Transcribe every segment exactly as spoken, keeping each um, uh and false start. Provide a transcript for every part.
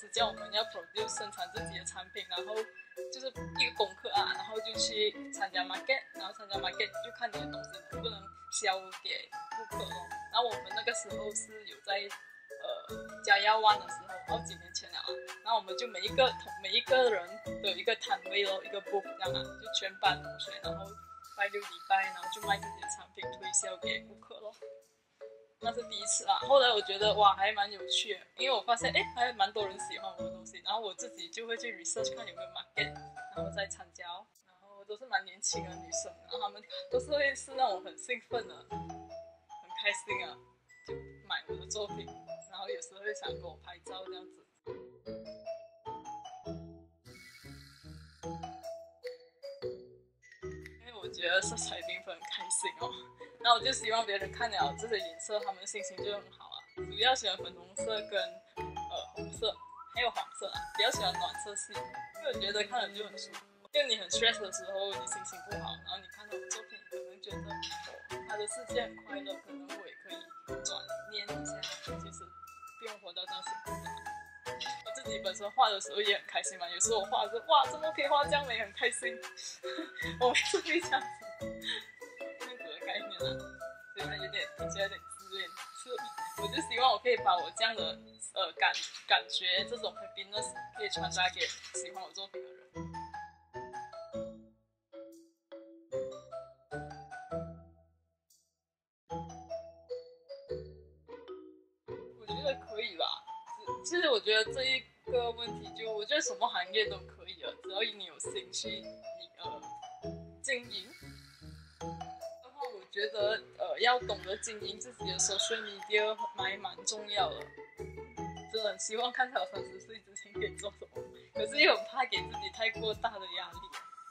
师叫我们要 produce 生产自己的产品，然后就是一个功课啊，然后就去参加 market， 然后参加 market 就看你的东西能不能销给顾客咯。然后我们那个时候是有在呃嘉耀湾的时候，好几年前了啊，然后我们就每一个每一个人都有一个摊位咯，一个 booth 这样啊，就全班同学，然后拜六礼拜，然后就卖自己的产品推销给顾客咯。那是第一次啊，后来我觉得哇还蛮有趣的，因为我发现哎还蛮多人喜欢我的东西，然后我自己就会去 research 看有没有 market， 然后再参加哦。然后都是蛮年轻的女生，然后她们都是会是那种很兴奋的，很开心啊，就买我的作品，然后有时候会想跟我拍照这样子。因为我觉得色彩缤纷很开心哦。那我就希望别人看了这些颜色，他们的心情就很好啊。主要喜欢粉红色跟呃红色，还有黄色啊，比较喜欢暖色系，因为我觉得看了就很舒服。因为你很 stress 的时候，你心情不好，然后你看到我的作品，可能觉得哦，他的世界很快乐，可能我也可以转念一下，其实不用活到这样辛苦的。我自己本身画的时候也很开心嘛，有时候我画着哇，怎么可以画这样美，很开心。我每次会这样子。概念啊，所以它有点听起来有点自恋，是我就希望我可以把我这样的呃感感觉这种 happiness 可以传达给喜欢我作品的人。我觉得可以吧，其实我觉得这一个问题就我觉得什么行业都可以了，只要你有兴趣，你呃经营。我觉得呃要懂得经营自己的 social media 还蛮重要的，真的很希望看起来我三十岁之前可以做什么，可是又很怕给自己太过大的压力。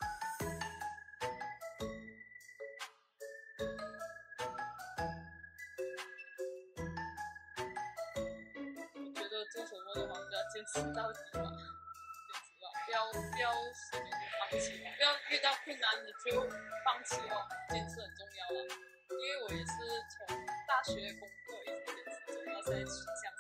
我觉得做什么的话就要坚持到底吧，坚持吧，不要不要随便就放弃哦，不要遇到困难你就放弃哦，坚持很重要了。因为我也是从大学功课一直坚持到现在想